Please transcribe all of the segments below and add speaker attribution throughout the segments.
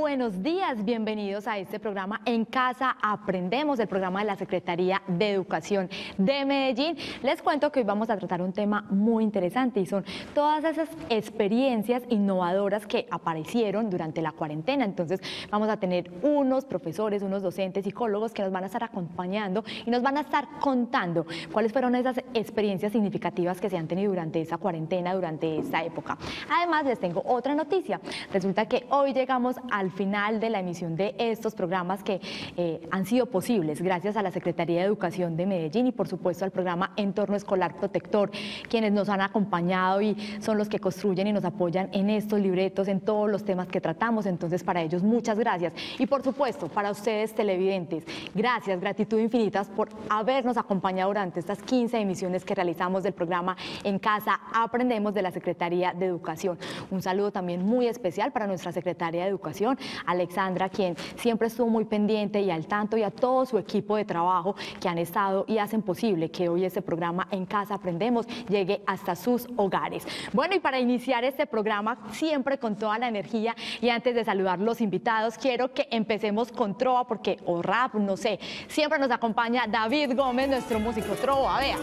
Speaker 1: buenos días, bienvenidos a este programa En Casa Aprendemos, el programa de la Secretaría de Educación de Medellín. Les cuento que hoy vamos a tratar un tema muy interesante y son todas esas experiencias innovadoras que aparecieron durante la cuarentena. Entonces vamos a tener unos profesores, unos docentes, psicólogos que nos van a estar acompañando y nos van a estar contando cuáles fueron esas experiencias significativas que se han tenido durante esa cuarentena, durante esta época. Además, les tengo otra noticia. Resulta que hoy llegamos al final de la emisión de estos programas que han sido posibles gracias a la Secretaría de Educación de Medellín y por supuesto al programa Entorno Escolar Protector, quienes nos han acompañado y son los que construyen y nos apoyan en estos libretos, en todos los temas que tratamos. Entonces, para ellos muchas gracias. Y por supuesto, para ustedes televidentes, gracias, gratitud infinitas por habernos acompañado durante estas 15 emisiones que realizamos del programa En Casa Aprendemos de la Secretaría de Educación. Un saludo también muy especial para nuestra secretaria de Educación, Alexandra, quien siempre estuvo muy pendiente y al tanto, y a todo su equipo de trabajo que han estado y hacen posible que hoy este programa En Casa Aprendemos llegue hasta sus hogares. Bueno, y para iniciar este programa siempre con toda la energía y antes de saludar los invitados, quiero que empecemos con trova porque, o rap, no sé, siempre nos acompaña David Gómez, nuestro músico trova, vea.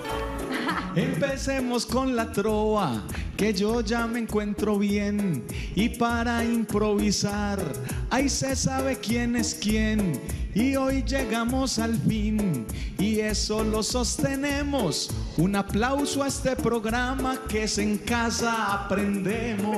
Speaker 2: Empecemos con la trova, que yo ya me encuentro bien, y para improvisar, ahí se sabe quién es quién, y hoy llegamos al fin, y eso lo sostenemos. Un aplauso a este programa que es En Casa Aprendemos.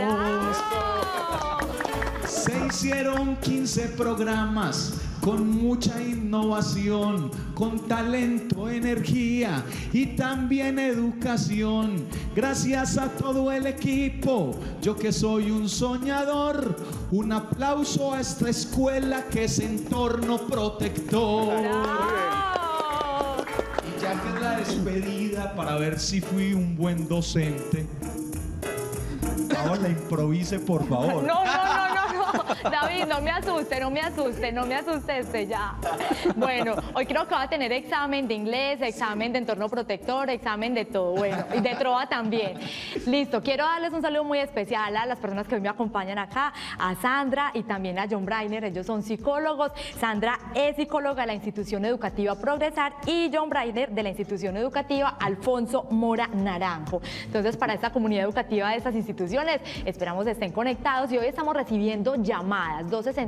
Speaker 1: ¡Bravo!
Speaker 2: Se hicieron 15 programas con mucha innovación, con talento, energía y también educación. Gracias a todo el equipo, yo que soy un soñador, un aplauso a esta escuela que es Entorno Protector.
Speaker 1: ¡Bravo!
Speaker 2: Y ya que es la despedida, para ver si fui un buen docente, ahora improvise, por favor.
Speaker 1: No, David, no me asuste usted ya. Bueno, hoy creo que va a tener examen de inglés, examen de entorno protector, examen de todo, bueno, y de trova también. Listo, quiero darles un saludo muy especial a las personas que hoy me acompañan acá, a Sandra y también a John Brainer, ellos son psicólogos. Sandra es psicóloga de la institución educativa Progresar y John Brainer de la institución educativa Alfonso Mora Naranjo. Entonces, para esta comunidad educativa de estas instituciones, esperamos estén conectados y hoy estamos recibiendo llamadas,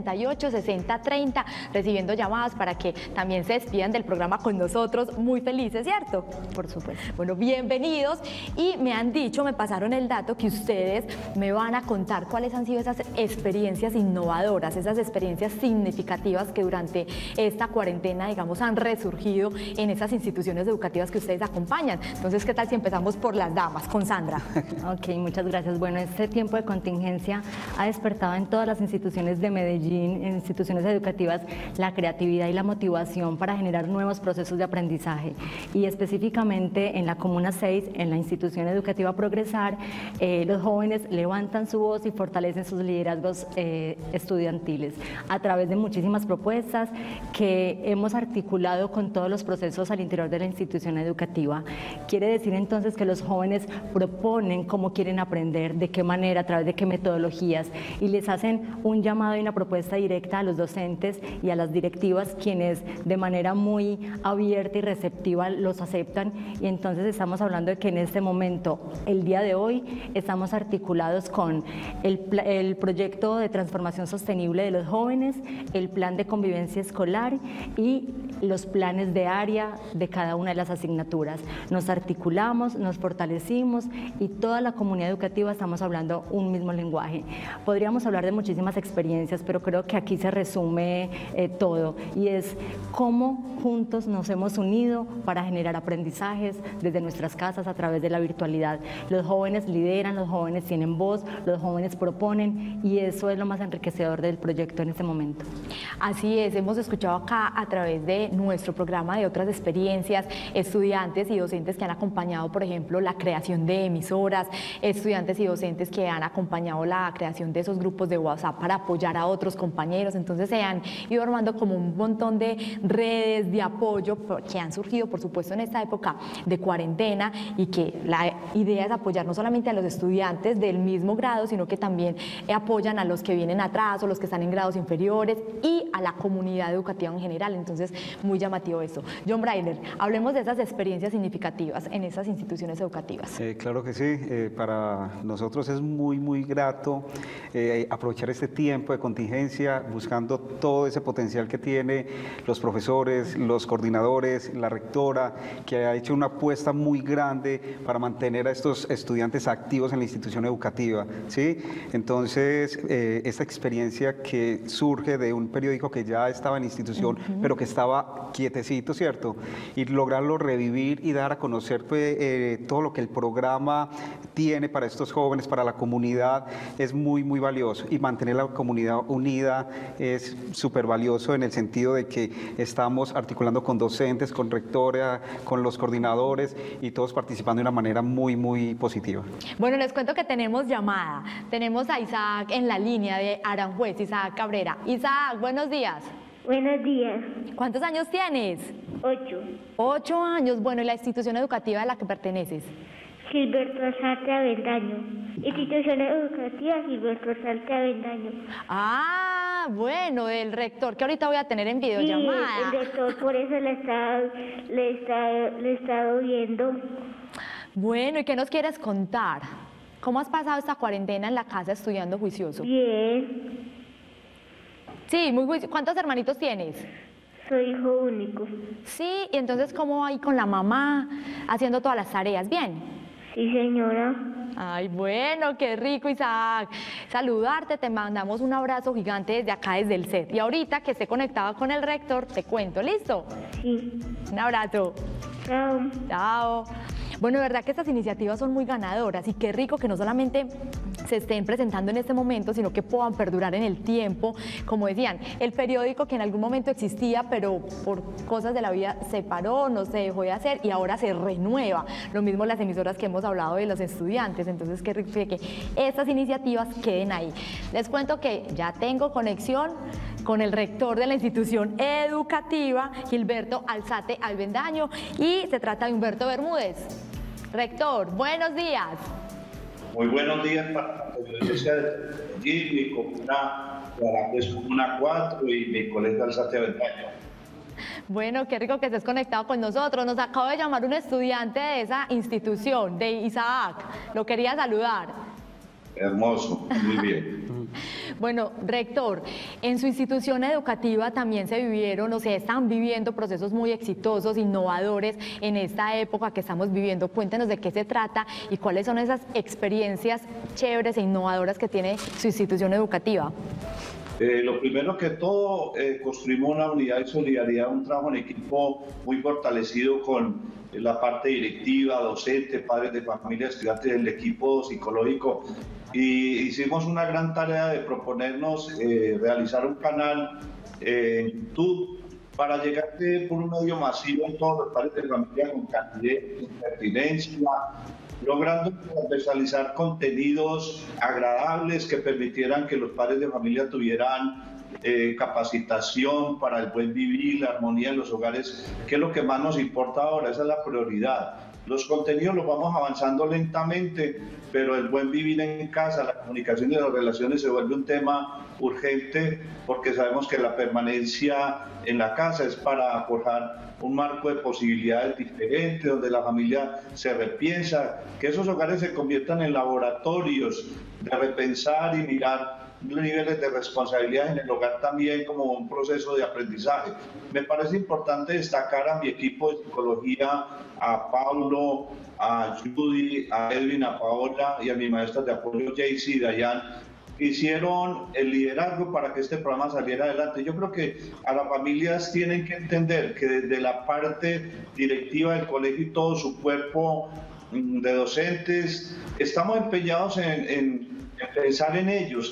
Speaker 1: 268-6030, recibiendo llamadas para que también se despidan del programa con nosotros, muy felices, ¿cierto? Por supuesto. Bueno, bienvenidos, y me han dicho, me pasaron el dato que ustedes me van a contar cuáles han sido esas experiencias innovadoras, esas experiencias significativas que durante esta cuarentena, digamos, han resurgido en esas instituciones educativas que ustedes acompañan. Entonces, ¿qué tal si empezamos por las damas, con Sandra?
Speaker 3: Ok, muchas gracias. Bueno, este tiempo de contingencia ha despertado en todas las instituciones de Medellín, en instituciones educativas, la creatividad y la motivación para generar nuevos procesos de aprendizaje. Y específicamente en la Comuna 6, en la institución educativa Progresar, los jóvenes levantan su voz y fortalecen sus liderazgos estudiantiles a través de muchísimas propuestas que hemos articulado con todos los procesos al interior de la institución educativa. Quiere decir entonces que los jóvenes proponen cómo quieren aprender, de qué manera, a través de qué metodologías, y les hacen un llamado y una propuesta directa a los docentes y a las directivas, quienes de manera muy abierta y receptiva los aceptan. Y entonces estamos hablando de que en este momento, el día de hoy, estamos articulados con el proyecto de transformación sostenible de los jóvenes, el plan de convivencia escolar y los planes de área de cada una de las asignaturas. Nos articulamos, nos fortalecimos y toda la comunidad educativa estamos hablando un mismo lenguaje. Podríamos hablar de muchísimas experiencias, pero creo que aquí se resume todo, y es cómo juntos nos hemos unido para generar aprendizajes desde nuestras casas a través de la virtualidad. Los jóvenes lideran, los jóvenes tienen voz, los jóvenes proponen, y eso es lo más enriquecedor del proyecto en este momento.
Speaker 1: Así es, hemos escuchado acá a través de nuestro programa de otras experiencias, estudiantes y docentes que han acompañado, por ejemplo, la creación de emisoras, estudiantes y docentes que han acompañado la creación de esos grupos de WhatsApp para apoyar a otros compañeros. Entonces se han ido armando como un montón de redes de apoyo que han surgido, por supuesto, en esta época de cuarentena, y que la idea es apoyar no solamente a los estudiantes del mismo grado, sino que también apoyan a los que vienen atrás o los que están en grados inferiores y a la comunidad educativa en general. Entonces, muy llamativo esto. John Brailer, hablemos de esas experiencias significativas en esas instituciones educativas.
Speaker 4: Claro que sí, para nosotros es muy grato aprovechar este tiempo de contingencia buscando todo ese potencial que tiene los profesores, los coordinadores, la rectora, que ha hecho una apuesta muy grande para mantener a estos estudiantes activos en la institución educativa, ¿sí? Entonces, esta experiencia que surge de un periódico que ya estaba en la institución, pero que estaba quietecito, ¿cierto? Y lograrlo revivir y dar a conocer todo lo que el programa tiene para estos jóvenes, para la comunidad, es muy valioso. Y mantener la comunidad unida es súper valioso en el sentido de que estamos articulando con docentes, con rectora, con los coordinadores y todos participando de una manera muy positiva.
Speaker 1: Bueno, les cuento que tenemos llamada. Tenemos a Isaac en la línea de Aranjuez, Isaac Cabrera. Isaac, buenos días.
Speaker 5: Buenos días.
Speaker 1: ¿Cuántos años tienes?
Speaker 5: 8.
Speaker 1: 8 años. Bueno, ¿y la institución educativa a la que perteneces?
Speaker 5: Gilberto Alzate Avendaño. Institución educativa Gilberto Alzate Avendaño.
Speaker 1: Ah, bueno, del rector, que ahorita voy a tener en videollamada.
Speaker 5: Sí, el rector, por eso le he estado viendo.
Speaker 1: Bueno, ¿y qué nos quieres contar? ¿Cómo has pasado esta cuarentena en la casa estudiando juicioso?
Speaker 5: Bien.
Speaker 1: Sí, muy juicioso. ¿Cuántos hermanitos tienes?
Speaker 5: Soy hijo único.
Speaker 1: Sí, y entonces, ¿cómo va ahí con la mamá haciendo todas las tareas? ¿Bien?
Speaker 5: Sí, señora.
Speaker 1: Ay, bueno, qué rico, Isaac. Saludarte, te mandamos un abrazo gigante desde acá, desde el set. Y ahorita que esté conectada con el rector, te cuento, ¿listo?
Speaker 5: Sí.
Speaker 1: Un abrazo.
Speaker 5: Chao.
Speaker 1: Chao. Bueno, de verdad que estas iniciativas son muy ganadoras y qué rico que no solamente se estén presentando en este momento, sino que puedan perdurar en el tiempo. Como decían, el periódico que en algún momento existía, pero por cosas de la vida se paró, no se dejó de hacer y ahora se renueva. Lo mismo las emisoras que hemos hablado de los estudiantes. Entonces, qué rico que estas iniciativas queden ahí. Les cuento que ya tengo conexión con el rector de la institución educativa, Gilberto Alzate Avendaño, y se trata de Humberto Bermúdez. Rector, buenos días.
Speaker 6: Muy buenos días para la Iglesia de Medellín, mi comuna 4 y mi colega Alzate Avendaño.
Speaker 1: Bueno, qué rico que estés conectado con nosotros. Nos acaba de llamar un estudiante de esa institución, de Isaac. Lo quería saludar.
Speaker 6: Hermoso, muy bien.
Speaker 1: Bueno, rector, en su institución educativa también se vivieron, o se están viviendo procesos muy exitosos, innovadores en esta época que estamos viviendo. Cuéntenos de qué se trata y cuáles son esas experiencias chéveres e innovadoras que tiene su institución educativa.
Speaker 6: Lo primero que todo, construimos una unidad y solidaridad, un trabajo en equipo muy fortalecido con la parte directiva, docente, padres de familia, estudiantes del equipo psicológico. Y hicimos una gran tarea de proponernos realizar un canal en YouTube para llegar por un medio masivo a todos los padres de familia con calidez, con pertinencia, logrando transversalizar contenidos agradables que permitieran que los padres de familia tuvieran capacitación para el buen vivir, la armonía en los hogares, que es lo que más nos importa ahora, esa es la prioridad. Los contenidos los vamos avanzando lentamente, pero el buen vivir en casa, la comunicación y las relaciones se vuelve un tema urgente porque sabemos que la permanencia en la casa es para forjar un marco de posibilidades diferentes, donde la familia se repiensa, que esos hogares se conviertan en laboratorios de repensar y mirar niveles de responsabilidad en el hogar también como un proceso de aprendizaje. Me parece importante destacar a mi equipo de psicología, a Paulo, a Judy, a Edwin, a Paola y a mis maestras de apoyo, Jaycee y Dayan, que hicieron el liderazgo para que este programa saliera adelante. Yo creo que a las familias tienen que entender que desde la parte directiva del colegio y todo su cuerpo de docentes, estamos empeñados en pensar en ellos.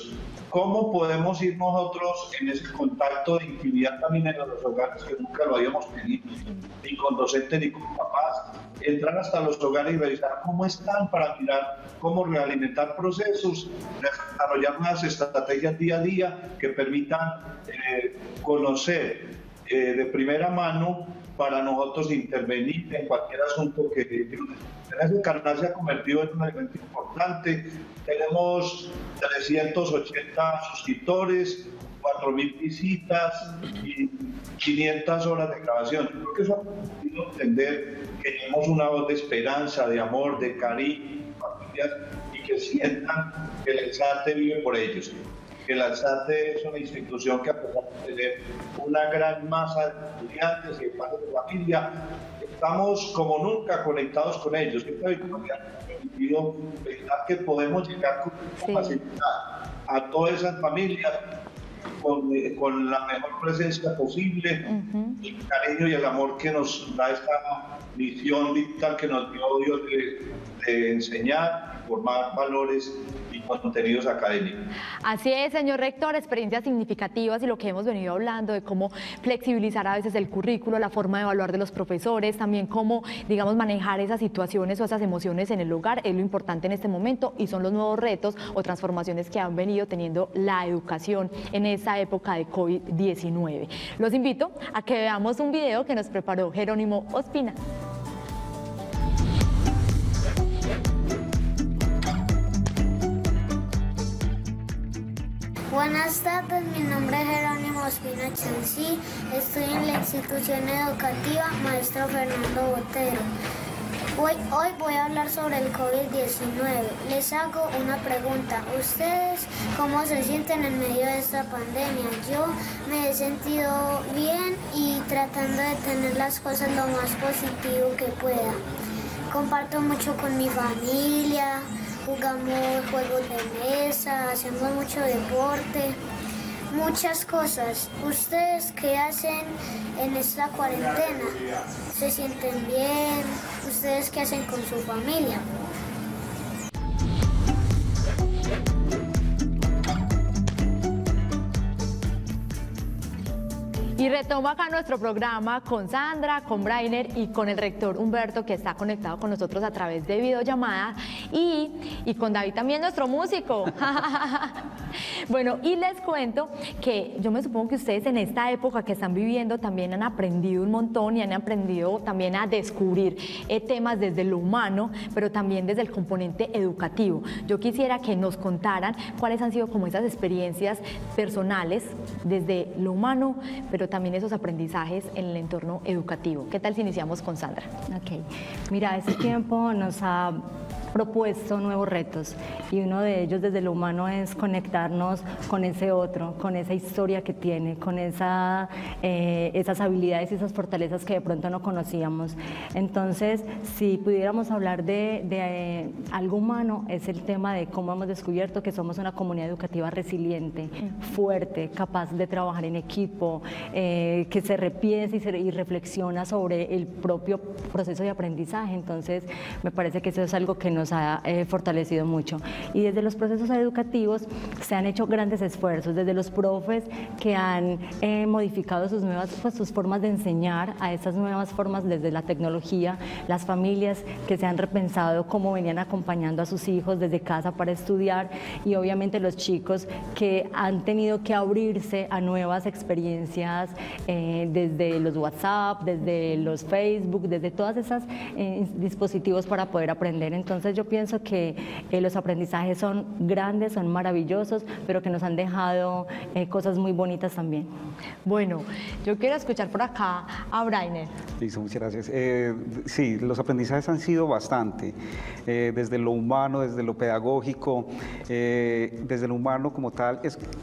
Speaker 6: ¿cómo podemos ir nosotros en ese contacto de intimidad también en los hogares que nunca lo habíamos tenido, ni con docentes ni con papás? Entrar hasta los hogares y revisar cómo están para mirar cómo realimentar procesos, desarrollar nuevas estrategias día a día que permitan conocer de primera mano para nosotros intervenir en cualquier asunto que ese canal se ha convertido en un elemento importante. Tenemos 380 suscriptores, 4.000 visitas y 500 horas de grabación. Yo creo que eso ha permitido entender que tenemos una voz de esperanza, de amor, de cariño, familias, y que sientan que el ELSATE vive por ellos. Que el ELSATE es una institución que, a pesar de tener una gran masa de estudiantes y de padres de familia, estamos como nunca conectados con ellos. Esta victoria nos ha permitido pensar que podemos llegar con facilidad a todas esas familias con la mejor presencia posible, el cariño y el amor que nos da esta misión vital que nos dio Dios de enseñar, formar valores y contenidos académicos.
Speaker 1: Así es, señor rector, experiencias significativas y lo que hemos venido hablando de cómo flexibilizar a veces el currículo, la forma de evaluar de los profesores, también cómo, digamos, manejar esas situaciones o esas emociones en el hogar es lo importante en este momento y son los nuevos retos o transformaciones que han venido teniendo la educación en esta época de COVID-19. Los invito a que veamos un video que nos preparó Jerónimo Ospina.
Speaker 5: Buenas tardes, mi nombre es Jerónimo Ospina Chelsea, estoy en la institución educativa Maestro Fernando Botero. Hoy voy a hablar sobre el COVID-19. Les hago una pregunta. ¿Ustedes cómo se sienten en medio de esta pandemia? Yo me he sentido bien y tratando de tener las cosas lo más positivo que pueda. Comparto mucho con mi familia. Jugamos juegos de mesa, hacemos mucho deporte, muchas cosas. ¿Ustedes qué hacen en esta cuarentena? ¿Se sienten bien? ¿Ustedes qué hacen con su familia?
Speaker 1: Y retomo acá nuestro programa con Sandra, con Brainer y con el rector Humberto, que está conectado con nosotros a través de videollamada, y con David también, nuestro músico. Bueno, y les cuento que yo me supongo que ustedes en esta época que están viviendo también han aprendido un montón y han aprendido también a descubrir temas desde lo humano, pero también desde el componente educativo. Yo quisiera que nos contaran cuáles han sido como esas experiencias personales desde lo humano, pero también esos aprendizajes en el entorno educativo. ¿Qué tal si iniciamos con Sandra?
Speaker 3: Ok, mira, este tiempo nos ha propuesto nuevos retos y uno de ellos desde lo humano es conectarnos con ese otro, con esa historia que tiene, con esas habilidades y esas fortalezas que de pronto no conocíamos. Entonces, si pudiéramos hablar de algo humano, es el tema de cómo hemos descubierto que somos una comunidad educativa resiliente, fuerte, capaz de trabajar en equipo, que se repiensa y reflexiona sobre el propio proceso de aprendizaje. Entonces, me parece que eso es algo que nos ha fortalecido mucho. Y desde los procesos educativos se han hecho grandes esfuerzos, desde los profes que han modificado sus formas de enseñar a estas nuevas formas desde la tecnología, las familias que se han repensado cómo venían acompañando a sus hijos desde casa para estudiar, y obviamente los chicos que han tenido que abrirse a nuevas experiencias desde los WhatsApp, desde los Facebook, desde todas esas dispositivos para poder aprender. Entonces yo pienso que los aprendizajes son grandes, son maravillosos, pero que nos han dejado cosas muy bonitas también.
Speaker 1: Bueno, yo quiero escuchar por acá a Brainer.
Speaker 4: Listo, muchas gracias. Sí, los aprendizajes han sido bastante, desde lo humano, desde lo pedagógico, desde lo humano como tal.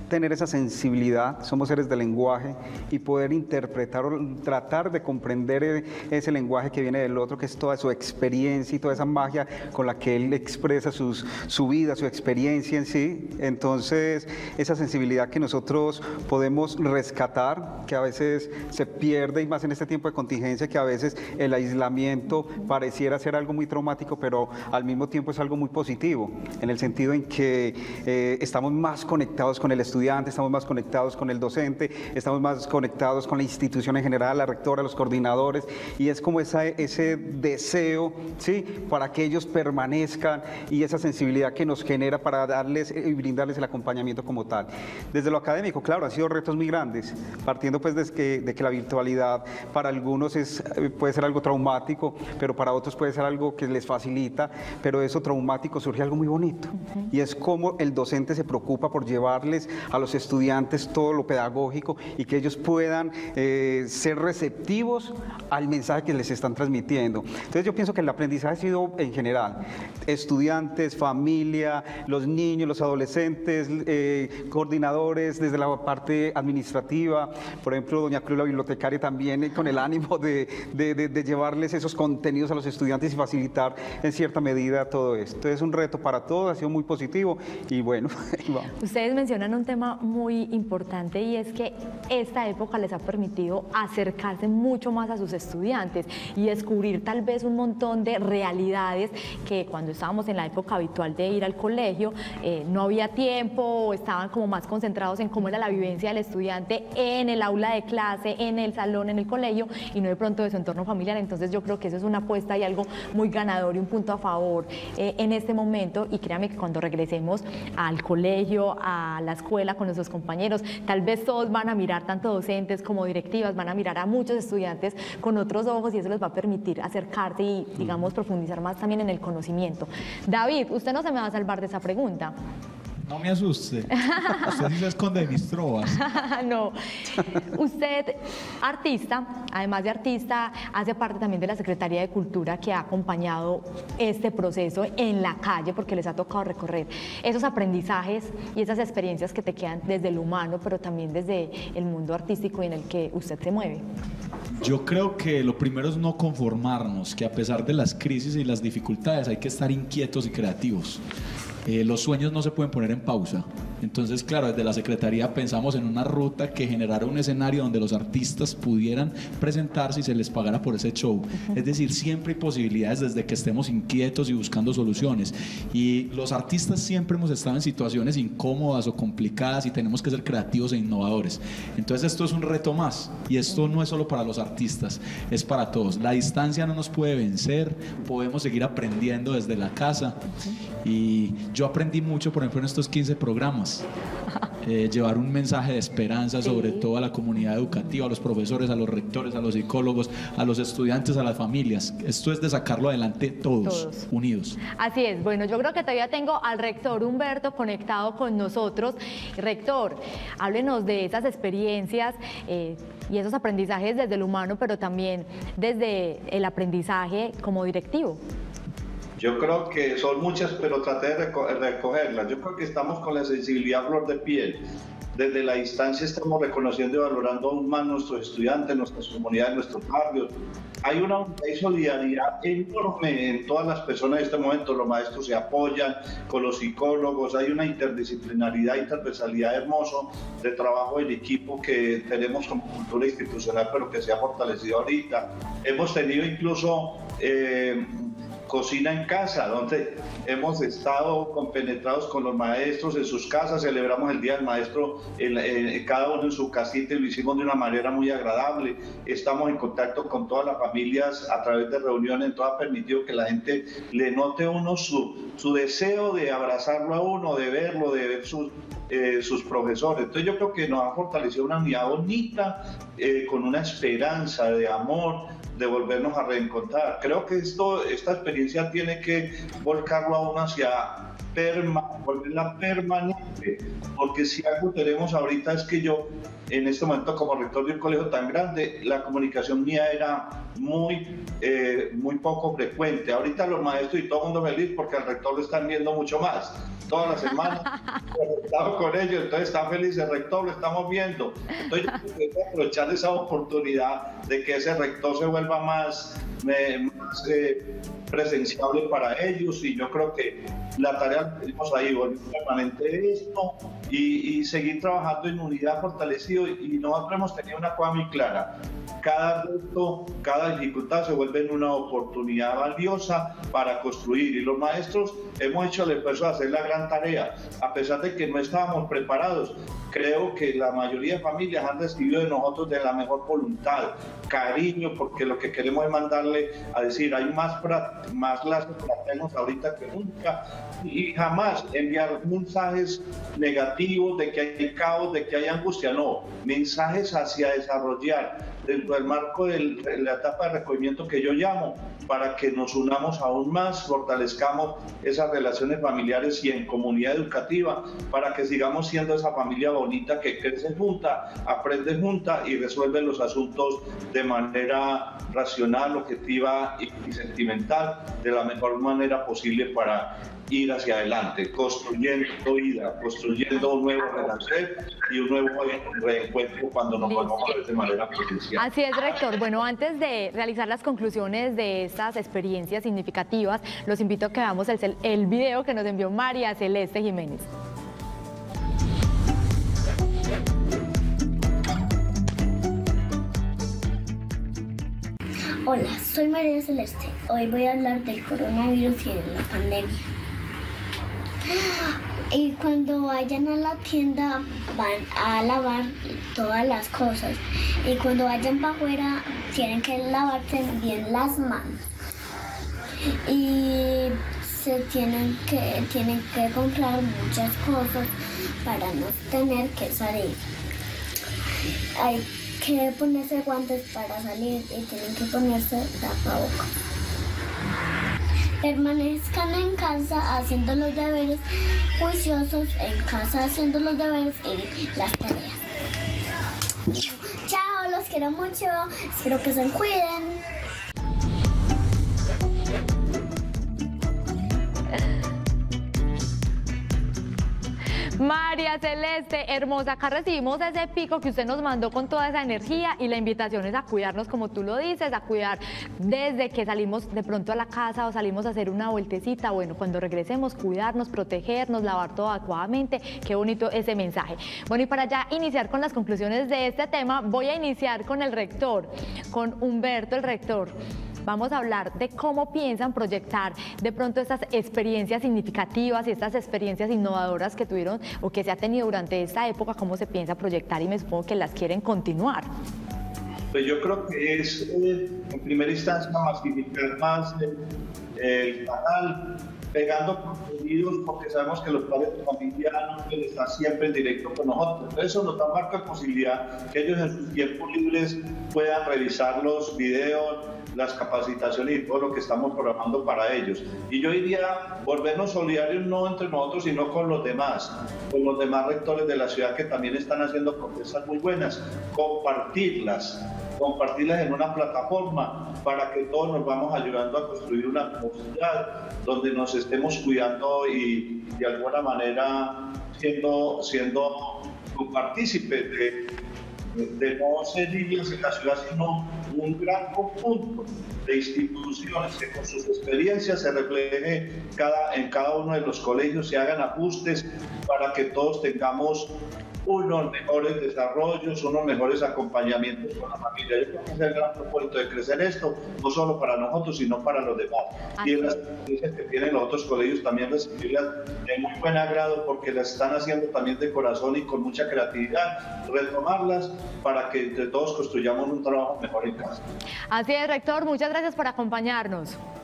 Speaker 4: tener esa sensibilidad, somos seres de lenguaje, y poder interpretar o tratar de comprender ese lenguaje que viene del otro, que es toda su experiencia y toda esa magia con la que él expresa su vida, su experiencia en sí. Entonces, esa sensibilidad que nosotros podemos rescatar, que a veces se pierde, y más en este tiempo de contingencia, que a veces el aislamiento pareciera ser algo muy traumático, pero al mismo tiempo es algo muy positivo, en el sentido en que estamos más conectados con el estudiante, estamos más conectados con el docente, estamos más conectados con la institución en general, la rectora, los coordinadores, y es como ese deseo, ¿sí?, para que ellos permanezcan, y esa sensibilidad que nos genera para darles y brindarles el acompañamiento como tal. Desde lo académico, claro, han sido retos muy grandes, partiendo pues de que la virtualidad para algunos puede ser algo traumático, pero para otros puede ser algo que les facilita, pero de eso traumático surge algo muy bonito, y es como el docente se preocupa por llevarles a los estudiantes todo lo pedagógico y que ellos puedan ser receptivos al mensaje que les están transmitiendo. Entonces yo pienso que el aprendizaje ha sido en general, estudiantes, familia, los niños, los adolescentes, coordinadores desde la parte administrativa, por ejemplo, doña Cruz, la bibliotecaria, también con el ánimo de llevarles esos contenidos a los estudiantes y facilitar en cierta medida todo esto. Entonces es un reto para todos, ha sido muy positivo y bueno, vamos.
Speaker 1: Ustedes mencionan un tema muy importante, y es que esta época les ha permitido acercarse mucho más a sus estudiantes y descubrir tal vez un montón de realidades que cuando estábamos en la época habitual de ir al colegio no había tiempo, o estaban como más concentrados en cómo era la vivencia del estudiante en el aula de clase, en el salón, en el colegio, y no de pronto de su entorno familiar. Entonces yo creo que eso es una apuesta y algo muy ganador y un punto a favor en este momento, y créanme que cuando regresemos al colegio, a la escuela con nuestros compañeros, tal vez todos van a mirar, tanto docentes como directivas, van a mirar a muchos estudiantes con otros ojos, y eso les va a permitir acercarse y, digamos, profundizar más también en el conocimiento. David, usted no se me va a salvar de esa pregunta.
Speaker 2: No me asuste, usted sí se esconde de mis trovas.
Speaker 1: No, usted, artista, además de artista, hace parte también de la Secretaría de Cultura, que ha acompañado este proceso en la calle, porque les ha tocado recorrer esos aprendizajes y esas experiencias que te quedan desde lo humano, pero también desde el mundo artístico en el que usted se mueve.
Speaker 2: Yo creo que lo primero es no conformarnos, que a pesar de las crisis y las dificultades hay que estar inquietos y creativos. Los sueños no se pueden poner en pausa. Entonces, claro, desde la Secretaría pensamos en una ruta que generara un escenario donde los artistas pudieran presentarse y se les pagara por ese show. Es decir, siempre hay posibilidades desde que estemos inquietos y buscando soluciones. Y los artistas siempre hemos estado en situaciones incómodas o complicadas y tenemos que ser creativos e innovadores. Entonces, esto es un reto más. Y esto no es solo para los artistas, es para todos. La distancia no nos puede vencer, podemos seguir aprendiendo desde la casa. Y yo aprendí mucho, por ejemplo, en estos 15 programas. Llevar un mensaje de esperanza sobre toda la comunidad educativa, a los profesores, a los rectores, a los psicólogos, a los estudiantes, a las familias. Esto es de sacarlo adelante todos, unidos.
Speaker 1: Así es. Bueno, yo creo que todavía tengo al rector Humberto conectado con nosotros. Rector, háblenos de esas experiencias y esos aprendizajes desde lo humano, pero también desde el aprendizaje como directivo.
Speaker 6: Yo creo que son muchas, pero traté de recogerlas. Yo creo que estamos con la sensibilidad a flor de piel. Desde la distancia estamos reconociendo y valorando aún más nuestros estudiantes, nuestras comunidades, nuestros barrios. Hay una unidad y solidaridad enorme en todas las personas en este momento. Los maestros se apoyan con los psicólogos. Hay una interdisciplinaridad y transversalidad hermoso de trabajo en equipo que tenemos como cultura institucional, pero que se ha fortalecido ahorita. Hemos tenido incluso cocina en casa, donde hemos estado compenetrados con los maestros en sus casas, celebramos el Día del Maestro cada uno en su casita y lo hicimos de una manera muy agradable. Estamos en contacto con todas las familias a través de reuniones, todo ha permitido que la gente le note a uno su deseo de abrazarlo a uno, de verlo, de ver sus profesores. Entonces yo creo que nos ha fortalecido una unidad bonita, con una esperanza de amor, de volvernos a reencontrar. Creo que esta experiencia tiene que volcarlo aún hacia volverla permanente porque si algo tenemos ahorita es que yo, en este momento como rector de un colegio tan grande, la comunicación mía era muy poco frecuente. Ahorita los maestros y todo el mundo feliz porque al rector lo están viendo mucho más. Todas las semanas estamos con ellos, entonces está feliz el rector, lo estamos viendo. Entonces yo tengo que aprovechar esa oportunidad de que ese rector se vuelva más presenciable para ellos, y yo creo que la tarea que tenemos ahí, volver permanente de esto y seguir trabajando en unidad fortalecido, y nosotros hemos tenido una cosa muy clara: cada reto, cada dificultad se vuelve en una oportunidad valiosa para construir, y los maestros hemos hecho el esfuerzo de hacer la gran tarea, a pesar de que no estábamos preparados. Creo que la mayoría de familias han recibido de nosotros de la mejor voluntad, cariño, porque lo que queremos es mandarle a decir, hay más lazos fraternos ahorita que nunca, y jamás enviar mensajes negativos de que hay caos, de que hay angustia, no, mensajes hacia desarrollar dentro del marco de la etapa de recogimiento que yo llamo, para que nos unamos aún más, fortalezcamos esas relaciones familiares y en comunidad educativa, para que sigamos siendo esa familia bonita que crece junta, aprende junta y resuelve los asuntos de manera racional, objetiva y sentimental, de la mejor manera posible para ir hacia adelante, construyendo vida, construyendo un nuevo renacer y un nuevo reencuentro cuando nos volvamos a ver de manera presencial.
Speaker 1: Así es, rector. Bueno, antes de realizar las conclusiones de estas experiencias significativas, los invito a que veamos el video que nos envió María Celeste Jiménez.
Speaker 5: Hola, soy María Celeste. Hoy voy a hablar del coronavirus y de la pandemia. Y cuando vayan a la tienda van a lavar todas las cosas. Y cuando vayan para afuera tienen que lavarse bien las manos. Y tienen que comprar muchas cosas para no tener que salir. Hay que ponerse guantes para salir y tienen que ponerse tapabocas. Permanezcan en casa haciendo los deberes, juiciosos en casa haciendo los deberes y las tareas. Chao, los quiero mucho, espero que se cuiden.
Speaker 1: María Celeste, hermosa, acá recibimos ese pico que usted nos mandó con toda esa energía, y la invitación es a cuidarnos, como tú lo dices, a cuidar desde que salimos de pronto a la casa o salimos a hacer una vueltecita. Bueno, cuando regresemos, cuidarnos, protegernos, lavar todo adecuadamente. Qué bonito ese mensaje. Bueno, y para ya iniciar con las conclusiones de este tema, voy a iniciar con el rector, con Humberto, el rector. Vamos a hablar de cómo piensan proyectar de pronto estas experiencias significativas y estas experiencias innovadoras que tuvieron o que se ha tenido durante esta época, cómo se piensa proyectar, y me supongo que las quieren continuar.
Speaker 6: Pues yo creo que es, en primera instancia, masificar más el canal, pegando contenidos, porque sabemos que los padres de familia no pueden estar siempre en directo con nosotros. Entonces eso nos da marca de posibilidad que ellos en sus tiempos libres puedan revisar los videos, las capacitaciones y todo lo que estamos programando para ellos. Y yo diría, volvernos solidarios no entre nosotros, sino con los demás rectores de la ciudad que también están haciendo propuestas muy buenas, compartirlas en una plataforma para que todos nos vamos ayudando a construir una comunidad donde nos estemos cuidando y de alguna manera siendo partícipes de no ser niños en la ciudad, sino un gran conjunto de instituciones que con sus experiencias se refleje en cada uno de los colegios, se hagan ajustes para que todos tengamos unos mejores desarrollos, unos mejores acompañamientos con la familia. Yo creo que es el gran propósito de crecer esto, no solo para nosotros, sino para los demás. Y en las experiencias que tienen los otros colegios también recibirlas de muy buen agrado, porque las están haciendo también de corazón y con mucha creatividad, retomarlas para que entre todos construyamos un trabajo mejor en casa.
Speaker 1: Así es, rector, muchas gracias por acompañarnos.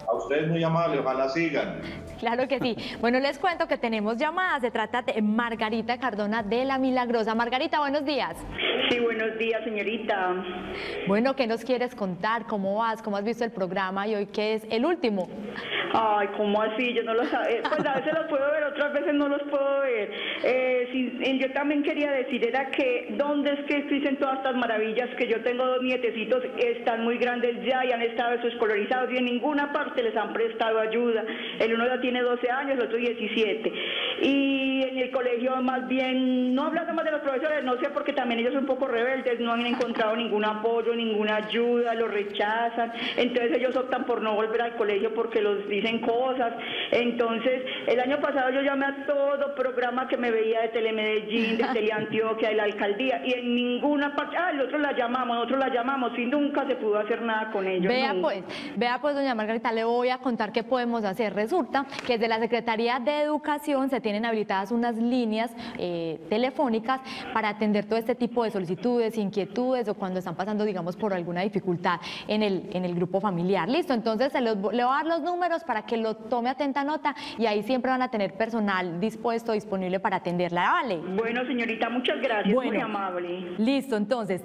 Speaker 6: A ustedes muy amables, ojalá sigan.
Speaker 1: Claro que sí. Bueno, les cuento que tenemos llamadas. Se trata de Margarita Cardona de La Milagrosa. Margarita, buenos días.
Speaker 7: Sí, buenos días, señorita.
Speaker 1: Bueno, ¿qué nos quieres contar? ¿Cómo vas? ¿Cómo has visto el programa y hoy que es el último?
Speaker 7: Ay, ¿cómo así? Yo no lo sé. Pues a veces los puedo ver, otras veces no los puedo ver. Yo también quería decir, era que ¿dónde es que existen todas estas maravillas? Que yo tengo 2 nietecitos, están muy grandes ya y han estado escolarizados y en ninguna parte les han prestado ayuda. El uno ya tiene 12 años, el otro 17. Y en el colegio más bien, no hablando más de los profesores, no sé, porque también ellos son un poco rebeldes, no han encontrado ningún apoyo, ninguna ayuda, los rechazan. Entonces ellos optan por no volver al colegio porque los dicen cosas. Entonces, el año pasado yo llamé a todo programa que me veía de Telemedellín, de Teleantioquia, de la alcaldía, y en ninguna parte, nosotros la llamamos, y nunca se pudo hacer nada con ellos.
Speaker 1: Vea pues, doña Margarita, le voy a contar qué podemos hacer. Resulta que desde la Secretaría de Educación se tienen habilitadas unas líneas telefónicas para atender todo este tipo de solicitudes, inquietudes o cuando están pasando, digamos, por alguna dificultad en el grupo familiar. Listo, entonces le voy a dar los números para que lo tome atenta nota y ahí siempre van a tener personal disponible para atenderla, ¿vale?
Speaker 7: Bueno, señorita, muchas gracias, muy amable.
Speaker 1: Listo, entonces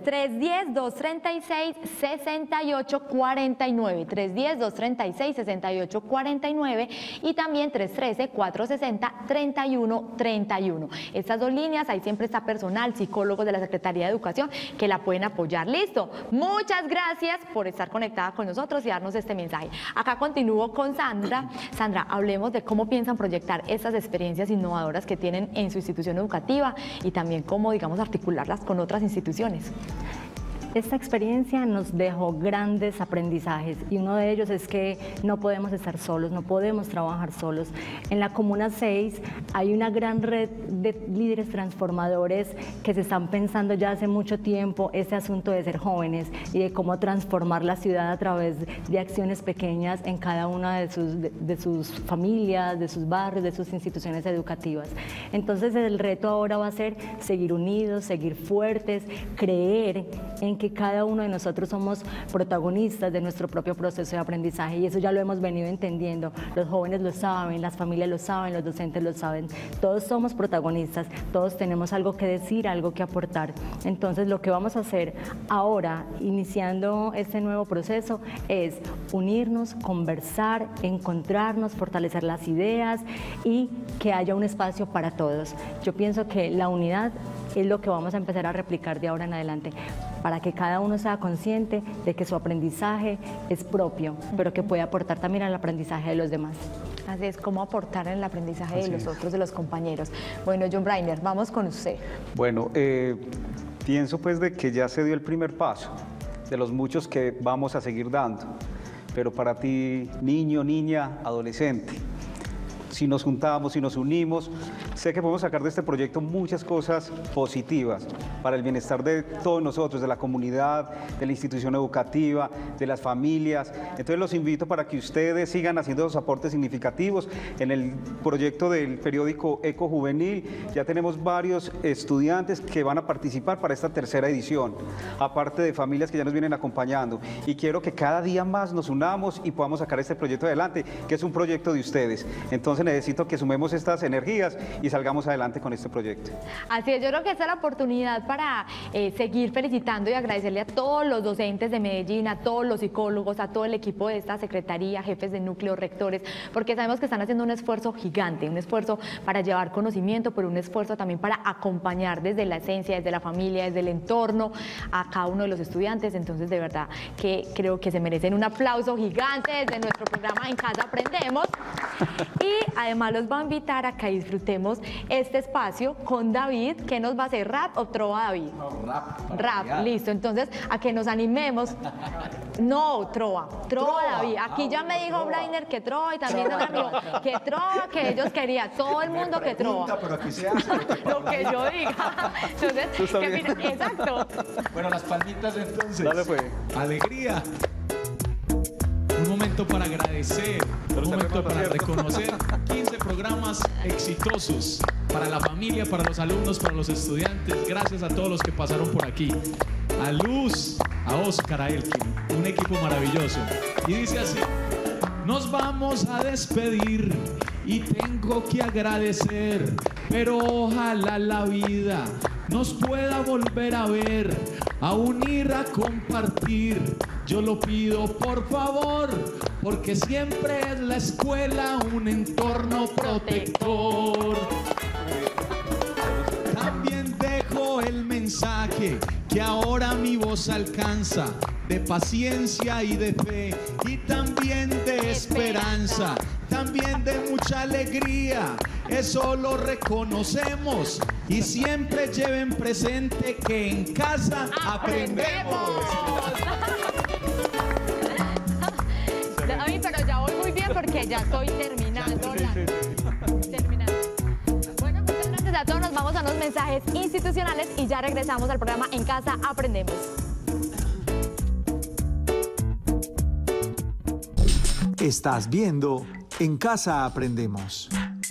Speaker 1: 310-236-6849, 310-236-6849 y también 313-460-3131. Estas 2 líneas, ahí siempre está personal, psicólogos de la Secretaría de Educación que la pueden apoyar. Listo, muchas gracias por estar conectada con nosotros y darnos este mensaje. Acá continúo con Sandra. Sandra, hablemos de cómo piensan proyectar estas experiencias innovadoras que tienen en su institución educativa y también cómo, digamos, articularlas con otras instituciones.
Speaker 3: Esta experiencia nos dejó grandes aprendizajes y uno de ellos es que no podemos estar solos, no podemos trabajar solos. En la Comuna 6 hay una gran red de líderes transformadores que se están pensando ya hace mucho tiempo este asunto de ser jóvenes y de cómo transformar la ciudad a través de acciones pequeñas en cada una de sus familias, de sus barrios, de sus instituciones educativas. Entonces el reto ahora va a ser seguir unidos, seguir fuertes, creer en que cada uno de nosotros somos protagonistas de nuestro propio proceso de aprendizaje y eso ya lo hemos venido entendiendo. Los jóvenes lo saben, las familias lo saben, los docentes lo saben. Todos somos protagonistas, todos tenemos algo que decir, algo que aportar. Entonces lo que vamos a hacer ahora, iniciando este nuevo proceso, es unirnos, conversar, encontrarnos, fortalecer las ideas y que haya un espacio para todos. Yo pienso que la unidad es lo que vamos a empezar a replicar de ahora en adelante, para que cada uno sea consciente de que su aprendizaje es propio, pero que puede aportar también al aprendizaje de los demás.
Speaker 1: Así es, cómo aportar en el aprendizaje de los otros, de los compañeros. Bueno, John Brainer, vamos con usted.
Speaker 4: Bueno, pienso pues de que ya se dio el primer paso, de los muchos que vamos a seguir dando, pero para ti, niño, niña, adolescente, si nos juntamos, si nos unimos, sé que podemos sacar de este proyecto muchas cosas positivas para el bienestar de todos nosotros, de la comunidad, de la institución educativa, de las familias. Entonces los invito para que ustedes sigan haciendo esos aportes significativos. En el proyecto del periódico Eco Juvenil ya tenemos varios estudiantes que van a participar para esta 3ª edición, aparte de familias que ya nos vienen acompañando. Y quiero que cada día más nos unamos y podamos sacar este proyecto adelante, que es un proyecto de ustedes. Entonces necesito que sumemos estas energías y salgamos adelante con este proyecto.
Speaker 1: Así es, yo creo que esta es la oportunidad para seguir felicitando y agradecerle a todos los docentes de Medellín, a todos los psicólogos, a todo el equipo de esta secretaría, jefes de núcleo, rectores, porque sabemos que están haciendo un esfuerzo gigante, un esfuerzo para llevar conocimiento, pero un esfuerzo también para acompañar desde la esencia, desde la familia, desde el entorno a cada uno de los estudiantes. Entonces, de verdad que creo que se merecen un aplauso gigante desde nuestro programa En Casa Aprendemos. Y además los va a invitar a que disfrutemos este espacio con David, que nos va a hacer rap o trova, David.
Speaker 2: No,
Speaker 1: rap, listo. Entonces, a que nos animemos. No, trova, David. Aquí ya me dijo Brainer que trova y también me dijo que trova, que ellos querían, todo el mundo que trova.
Speaker 2: Pero aquí se hace
Speaker 1: lo que yo diga. Entonces, exacto.
Speaker 2: Bueno, las palmitas entonces.
Speaker 4: Dale, pues.
Speaker 2: Alegría. Un momento para agradecer, un momento para reconocer 15 programas exitosos para la familia, para los alumnos, para los estudiantes. Gracias a todos los que pasaron por aquí. A Luz, a Oscar, a Elkin, un equipo maravilloso. Y dice así: nos vamos a despedir y tengo que agradecer, pero ojalá la vida nos pueda volver a ver, a unir, a compartir. Yo lo pido por favor, porque siempre es la escuela un entorno protector. También dejo el mensaje que ahora mi voz alcanza, de paciencia y de fe, y también de esperanza, también de mucha alegría. Eso lo reconocemos y siempre lleven presente que en casa aprendemos.
Speaker 1: Ay, pero ya voy muy bien porque ya estoy terminando. Bueno, muchas gracias a todos. Nos vamos a unos mensajes institucionales y ya regresamos al programa En Casa Aprendemos.
Speaker 8: Estás viendo En Casa Aprendemos.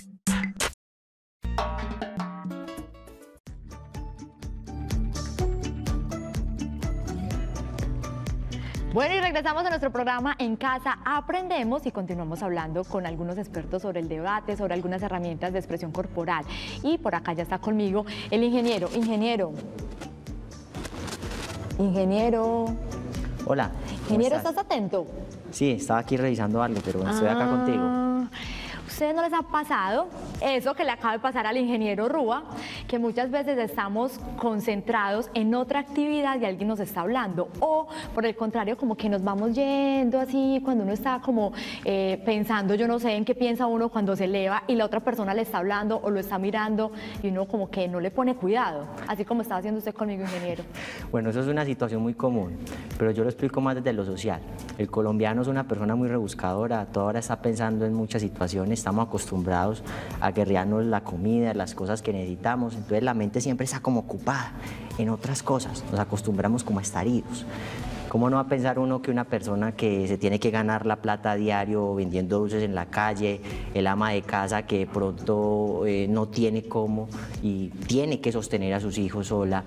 Speaker 1: Bueno, y regresamos a nuestro programa En Casa Aprendemos y continuamos hablando con algunos expertos sobre el debate, sobre algunas herramientas de expresión corporal. Y por acá ya está conmigo el ingeniero.
Speaker 9: Hola.
Speaker 1: Ingeniero, ¿estás atento?
Speaker 9: Sí, estaba aquí revisando algo, pero estoy acá contigo.
Speaker 1: ¿Ustedes no les ha pasado eso que le acaba de pasar al ingeniero Rúa? Que muchas veces estamos concentrados en otra actividad y alguien nos está hablando. O, por el contrario, como que nos vamos yendo así, cuando uno está como pensando, yo no sé en qué piensa uno cuando se eleva y la otra persona le está hablando o lo está mirando y uno como que no le pone cuidado. Así como está haciendo usted conmigo, ingeniero.
Speaker 9: Bueno, eso es una situación muy común, pero yo lo explico más desde lo social. El colombiano es una persona muy rebuscadora, toda hora está pensando en muchas situaciones, estamos acostumbrados a guerrearnos la comida, las cosas que necesitamos, entonces la mente siempre está como ocupada en otras cosas, nos acostumbramos como a estar idos. ¿Cómo no va a pensar uno que una persona que se tiene que ganar la plata a diario vendiendo dulces en la calle, el ama de casa que de pronto no tiene cómo y tiene que sostener a sus hijos sola,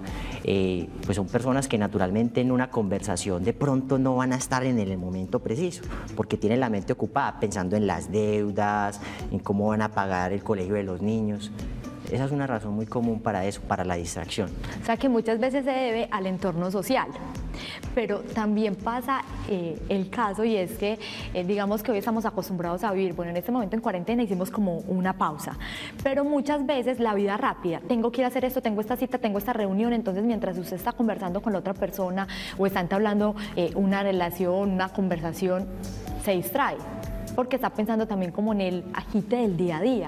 Speaker 9: pues son personas que naturalmente en una conversación de pronto no van a estar en el momento preciso, porque tienen la mente ocupada pensando en las deudas, en cómo van a pagar el colegio de los niños. Esa es una razón muy común para eso, para la distracción.
Speaker 1: O sea que muchas veces se debe al entorno social, pero también pasa el caso y es que digamos que hoy estamos acostumbrados a vivir, bueno, en este momento en cuarentena hicimos como una pausa, pero muchas veces la vida rápida, tengo que ir a hacer esto, tengo esta cita, tengo esta reunión, entonces mientras usted está conversando con la otra persona o está entablando una relación, una conversación, se distrae, porque está pensando también como en el agite del día a día.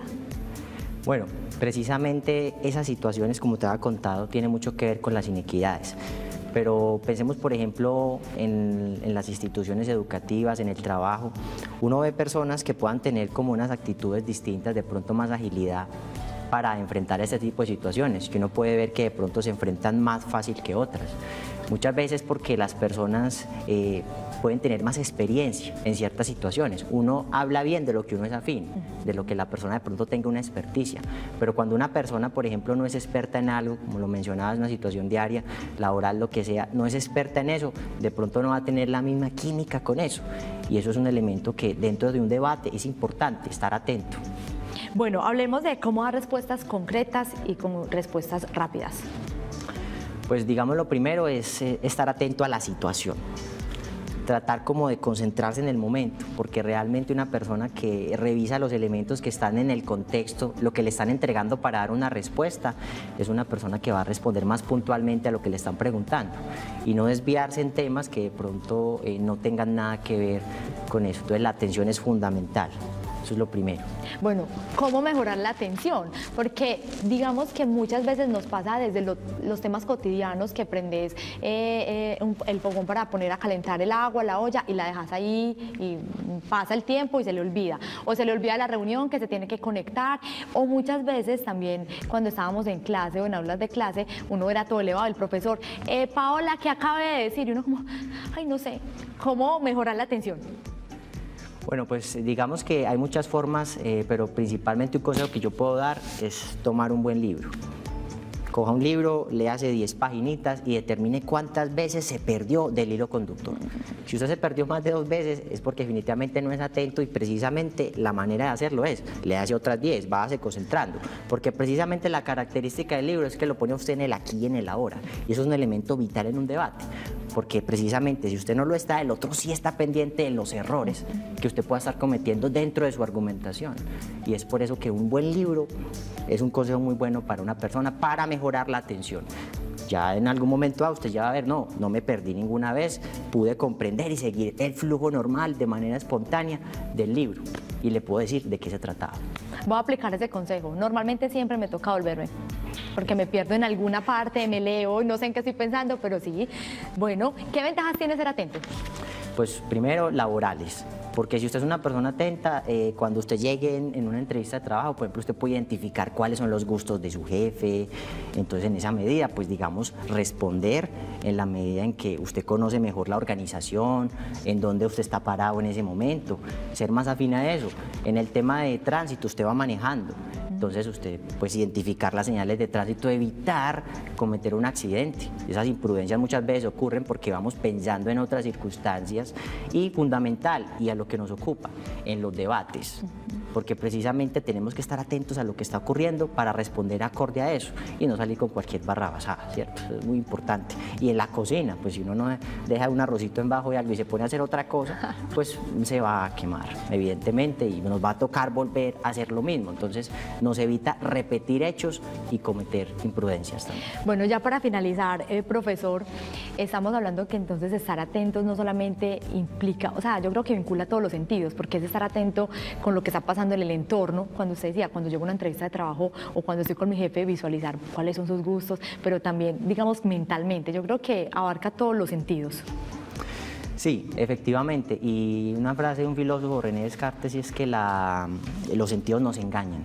Speaker 9: Bueno, precisamente esas situaciones, como te había contado, tienen mucho que ver con las inequidades. Pero pensemos, por ejemplo, en las instituciones educativas, en el trabajo. Uno ve personas que puedan tener como unas actitudes distintas, de pronto más agilidad para enfrentar este tipo de situaciones, que uno puede ver que de pronto se enfrentan más fácil que otras. Muchas veces porque las personas pueden tener más experiencia en ciertas situaciones. Uno habla bien de lo que uno es afín, de lo que la persona de pronto tenga una experticia, pero cuando una persona, por ejemplo, no es experta en algo, como lo mencionabas, una situación diaria, laboral, lo que sea, no es experta en eso, de pronto no va a tener la misma química con eso, y eso es un elemento que dentro de un debate es importante estar atento.
Speaker 1: Bueno, hablemos de cómo dar respuestas concretas y con respuestas rápidas.
Speaker 9: Pues digamos, lo primero es estar atento a la situación. Tratar como de concentrarse en el momento, porque realmente una persona que revisa los elementos que están en el contexto, lo que le están entregando para dar una respuesta, es una persona que va a responder más puntualmente a lo que le están preguntando y no desviarse en temas que de pronto no tengan nada que ver con eso. Entonces la atención es fundamental. Eso es lo primero.
Speaker 1: Bueno, ¿cómo mejorar la atención? Porque digamos que muchas veces nos pasa desde los temas cotidianos que prendes el fogón para poner a calentar el agua, la olla y la dejas ahí y pasa el tiempo y se le olvida. O se le olvida la reunión que se tiene que conectar. O muchas veces también cuando estábamos en clase o en aulas de clase, uno era todo elevado, el profesor, Paola, ¿qué acabe de decir? Y uno como, ay, no sé, ¿cómo mejorar la atención?
Speaker 9: Bueno, pues digamos que hay muchas formas, pero principalmente un consejo que yo puedo dar es tomar un buen libro. Coja un libro, léase 10 paginitas y determine cuántas veces se perdió del hilo conductor. Si usted se perdió más de 2 veces es porque definitivamente no es atento y precisamente la manera de hacerlo es, léase otras 10, váyase concentrando, porque precisamente la característica del libro es que lo pone a usted en el aquí y en el ahora, y eso es un elemento vital en un debate, porque precisamente si usted no lo está, el otro sí está pendiente de los errores que usted pueda estar cometiendo dentro de su argumentación, y es por eso que un buen libro es un consejo muy bueno para una persona para mejorar la atención. Ya en algún momento usted ya va a ver, no me perdí ninguna vez, pude comprender y seguir el flujo normal de manera espontánea del libro, y le puedo decir de qué se trataba.
Speaker 1: Voy a aplicar ese consejo. Normalmente siempre me toca volverme, porque me pierdo en alguna parte, me leo, no sé en qué estoy pensando, pero sí. Bueno, ¿qué ventajas tiene ser atento?
Speaker 9: Pues primero, laborales. Porque si usted es una persona atenta, cuando usted llegue en una entrevista de trabajo, por ejemplo, usted puede identificar cuáles son los gustos de su jefe. Entonces, en esa medida, pues digamos, responder en la medida en que usted conoce mejor la organización, en dónde usted está parado en ese momento, ser más afín a eso. En el tema de tránsito, usted va manejando. Entonces usted, pues identificar las señales de tránsito, evitar cometer un accidente. Esas imprudencias muchas veces ocurren porque vamos pensando en otras circunstancias y fundamental, y a lo que nos ocupa, en los debates. Porque precisamente tenemos que estar atentos a lo que está ocurriendo para responder acorde a eso y no salir con cualquier barrabasada, ¿cierto? Eso es muy importante. Y en la cocina, pues si uno no deja un arrocito en bajo de algo y se pone a hacer otra cosa, pues se va a quemar, evidentemente, y nos va a tocar volver a hacer lo mismo. Entonces nos evita repetir hechos y cometer imprudencias también.
Speaker 1: Bueno, ya para finalizar, profesor, estamos hablando que entonces estar atentos no solamente implica, o sea, yo creo que vincula todos los sentidos, porque es estar atento con lo que está pasando en el entorno, cuando usted decía, cuando llego a una entrevista de trabajo o cuando estoy con mi jefe, visualizar cuáles son sus gustos, pero también, digamos, mentalmente, yo creo que abarca todos los sentidos.
Speaker 9: Sí, efectivamente, y una frase de un filósofo, René Descartes, es que los sentidos nos engañan.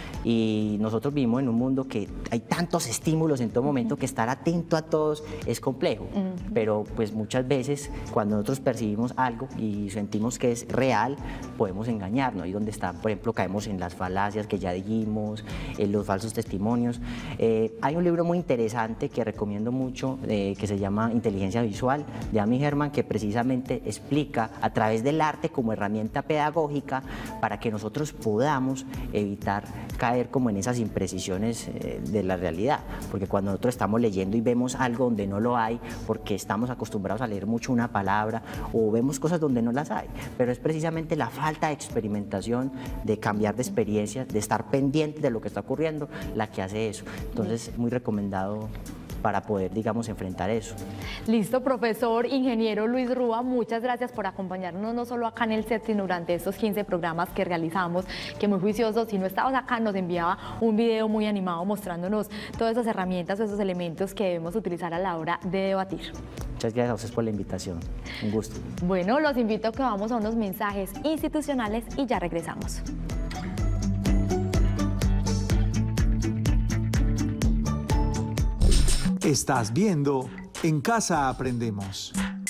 Speaker 9: Y nosotros vivimos en un mundo que hay tantos estímulos en todo momento que estar atento a todos es complejo, pero pues muchas veces cuando nosotros percibimos algo y sentimos que es real, podemos engañarnos. Ahí donde están, por ejemplo, caemos en las falacias que ya dijimos, en los falsos testimonios. Hay un libro muy interesante que recomiendo mucho que se llama Inteligencia Visual, de Amy Herman, que precisamente explica a través del arte como herramienta pedagógica para que nosotros podamos evitar caer como en esas imprecisiones de la realidad, porque cuando nosotros estamos leyendo y vemos algo donde no lo hay, porque estamos acostumbrados a leer mucho una palabra o vemos cosas donde no las hay, pero es precisamente la falta de experimentación, de cambiar de experiencias, de estar pendiente de lo que está ocurriendo, la que hace eso. Entonces, muy recomendado para poder, digamos, enfrentar eso.
Speaker 1: Listo, profesor, ingeniero Luis Rúa, muchas gracias por acompañarnos, no solo acá en el set, sino durante estos 15 programas que realizamos, que muy juiciosos, si no estabas acá, nos enviaba un video muy animado mostrándonos todas esas herramientas, esos elementos que debemos utilizar a la hora de debatir.
Speaker 9: Muchas gracias a ustedes por la invitación, un gusto.
Speaker 1: Bueno, los invito a que vamos a unos mensajes institucionales y ya regresamos.
Speaker 8: Estás viendo En Casa Aprendemos.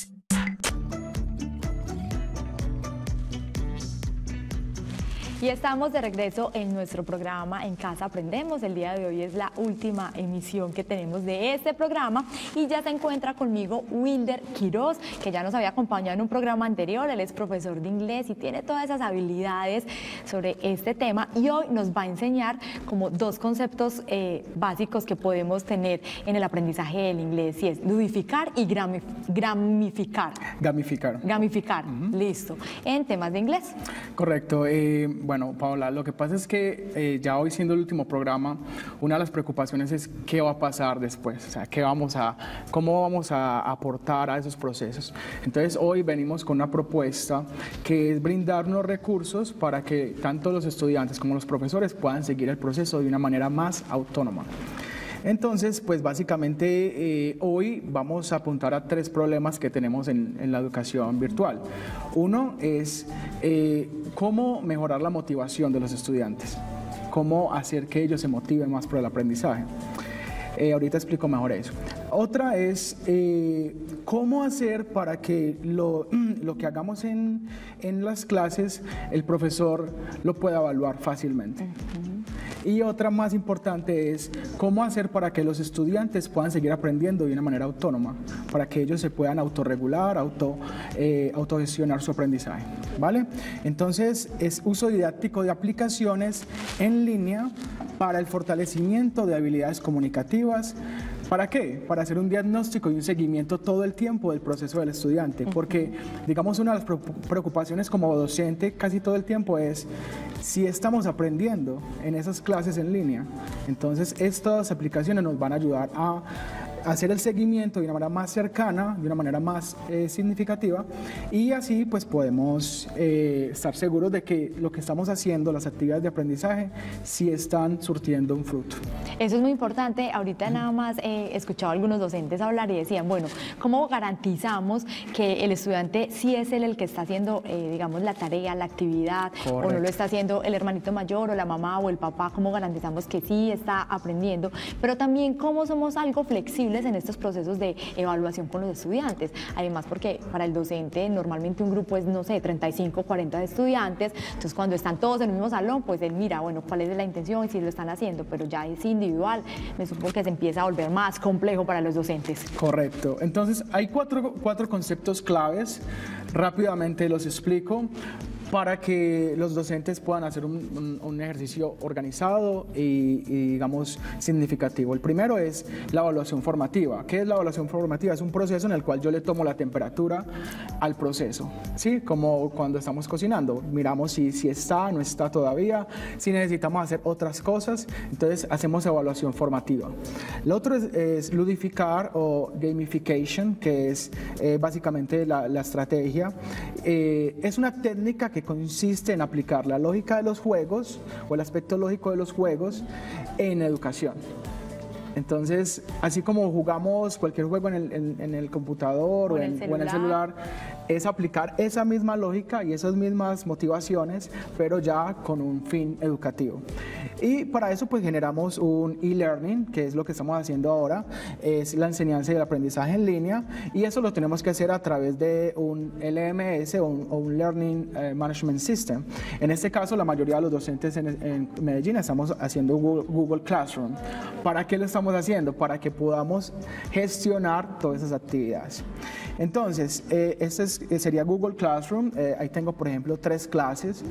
Speaker 1: Y estamos de regreso en nuestro programa En Casa Aprendemos. El día de hoy es la última emisión que tenemos de este programa y ya se encuentra conmigo Wilder Quiroz, que ya nos había acompañado en un programa anterior. Él es profesor de inglés y tiene todas esas habilidades sobre este tema y hoy nos va a enseñar como dos conceptos básicos que podemos tener en el aprendizaje del inglés, y es ludificar y gamificar. Gamificar, listo. En temas de inglés.
Speaker 10: Correcto. Bueno, Paola, lo que pasa es que ya hoy siendo el último programa, una de las preocupaciones es qué va a pasar después, o sea, cómo vamos a aportar a esos procesos. Entonces, hoy venimos con una propuesta que es brindar unos recursos para que tanto los estudiantes como los profesores puedan seguir el proceso de una manera más autónoma. Entonces, pues básicamente hoy vamos a apuntar a 3 problemas que tenemos en la educación virtual. Uno es cómo mejorar la motivación de los estudiantes, cómo hacer que ellos se motiven más por el aprendizaje. Ahorita explico mejor eso. Otra es cómo hacer para que lo que hagamos en las clases el profesor lo pueda evaluar fácilmente. Y otra más importante es cómo hacer para que los estudiantes puedan seguir aprendiendo de una manera autónoma, para que ellos se puedan autorregular, autogestionar su aprendizaje, ¿vale? Entonces, es uso didáctico de aplicaciones en línea para el fortalecimiento de habilidades comunicativas. ¿Para qué? Para hacer un diagnóstico y un seguimiento todo el tiempo del proceso del estudiante, porque digamos una de las preocupaciones como docente casi todo el tiempo es si estamos aprendiendo en esas clases en línea. Entonces estas aplicaciones nos van a ayudar a hacer el seguimiento de una manera más cercana, de una manera más significativa, y así pues podemos estar seguros de que lo que estamos haciendo, las actividades de aprendizaje, sí están surtiendo un fruto.
Speaker 1: Eso es muy importante. Ahorita nada más he escuchado a algunos docentes hablar y decían, bueno, ¿cómo garantizamos que el estudiante sí es él el que está haciendo, digamos, la tarea, la actividad, correcto, o no lo está haciendo el hermanito mayor o la mamá o el papá? ¿Cómo garantizamos que sí está aprendiendo? Pero también cómo somos algo flexibles en estos procesos de evaluación con los estudiantes. Además, porque para el docente normalmente un grupo es, no sé, 35, 40 de estudiantes, entonces cuando están todos en el mismo salón, pues él mira, bueno, cuál es la intención y si lo están haciendo, pero ya es individual, me supongo que se empieza a volver más complejo para los docentes.
Speaker 10: Correcto. Entonces, hay cuatro conceptos claves, rápidamente los explico, para que los docentes puedan hacer un ejercicio organizado y, digamos, significativo. El primero es la evaluación formativa. ¿Qué es la evaluación formativa? Es un proceso en el cual yo le tomo la temperatura al proceso, ¿sí? Como cuando estamos cocinando. Miramos si está, no está todavía, si necesitamos hacer otras cosas, entonces hacemos evaluación formativa. Lo otro es ludificar o gamification, que es básicamente la estrategia. Es una técnica que consiste en aplicar la lógica de los juegos o el aspecto lógico de los juegos en educación. Entonces, así como jugamos cualquier juego en el computador o en el celular, es aplicar esa misma lógica y esas mismas motivaciones, pero ya con un fin educativo. Y para eso pues generamos un e-learning, que es lo que estamos haciendo ahora, es la enseñanza y el aprendizaje en línea, y eso lo tenemos que hacer a través de un LMS o un Learning Management System. En este caso, la mayoría de los docentes en Medellín estamos haciendo Google Classroom. ¿Para qué lo estamos haciendo? Para que podamos gestionar todas esas actividades. Entonces, este sería Google Classroom. Ahí tengo, por ejemplo, 3 clases